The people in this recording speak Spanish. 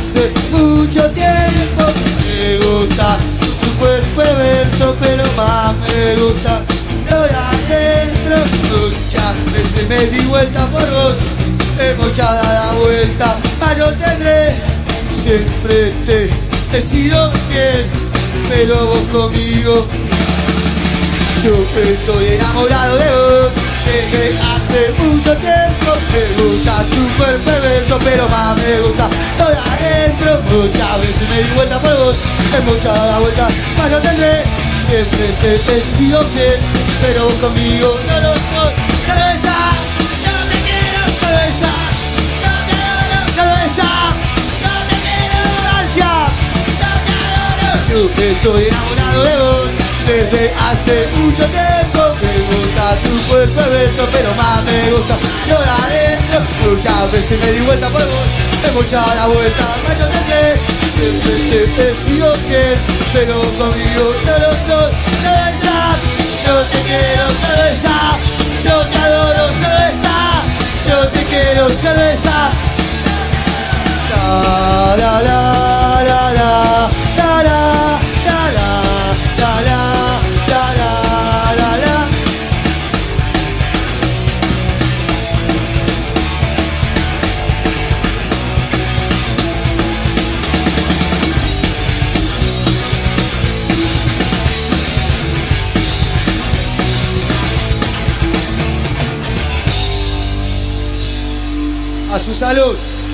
hace mucho tiempo. Me gusta tu cuerpo esbelto, pero más me gusta lo de adentro. Muchas veces me di vuelta por vos, mucha dada vuelta, mas yo tendré. Siempre te he sido fiel, pero vos conmigo. Yo estoy enamorado de vos desde hace mucho tiempo. Me gusta tu cuerpo esbelto, pero más me gusta lo de adentro. Muchas veces me di vuelta por vos, mucha dada vuelta, mas yo tendré. Siempre te he sido fiel, pero vos conmigo no lo soy. ¡Cerveza! ¡Yo te quiero! ¡Cerveza! ¡Yo te adoro! ¡Cerveza! ¡Yo te quiero! ¡Francia! ¡Yo te adoro! Yo estoy enamorado de vos desde hace mucho tiempo. Me gusta tu cuerpo esbelto, pero más me gusta lo de adentro. Muchas veces me di vuelta por vos, mucha la vuelta, mas yo tendré. Siempre te he sido fiel, pero conmigo no lo soy. Cerveza, yo te quiero, cerveza, yo te adoro, cerveza, yo te quiero, cerveza. La la la la la la la la la la la la la la. A su salud.